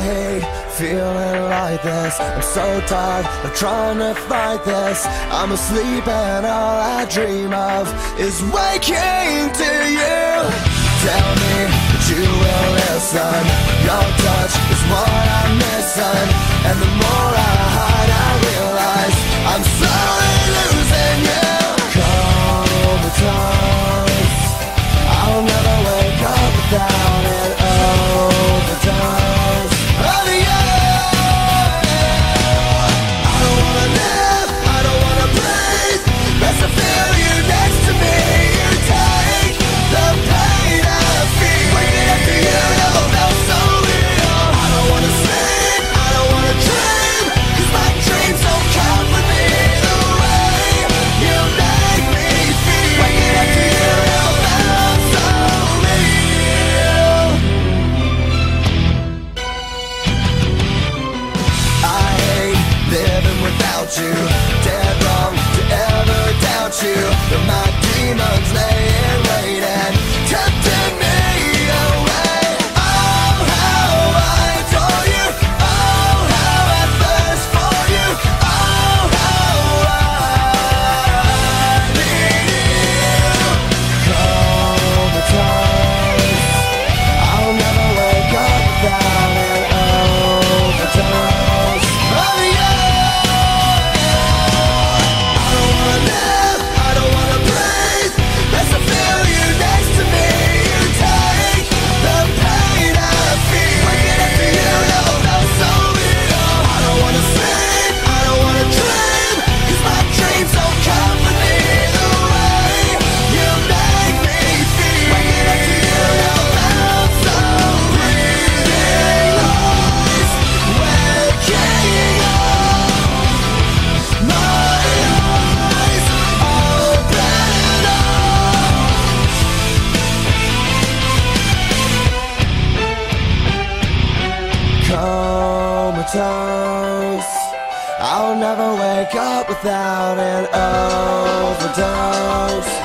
hate feeling like this. I'm so tired of trying to fight this. I'm asleep and all I dream of is waking to you. Tell me that you will listen. Your touch is what I'm missing, and the more I hide, I realize I'm slowly losing you. Comatose, I'll never wake up without an overdose of you. I don't wanna live, I don't wanna breathe. Best to feel you next to me. You take the pain I feel. Waking up to you never felt so real. I don't wanna sleep, I don't wanna dream, 'cause my dreams don't come with me the way you make me feel. Waking up to you never felt so real. I hate living without you. Dead wrong to ever doubt you. But my demons laying waiting, tempting me away. Oh, how I adore you. Oh, how I thirst for you. Oh, how I need you. Comatose, I'll never wake up without an overdose of you. I don't wanna live, I don't wanna breathe. Best to feel you next to me. You take the pain I feel. Waking up to you never felt so real. I don't wanna sleep, I don't wanna dream, 'cause my dreams don't come with me the way you make me feel. Waking up to you never felt so real. Lost, waking up, my eyes open up. Comatose, I'll never wake up without an overdose.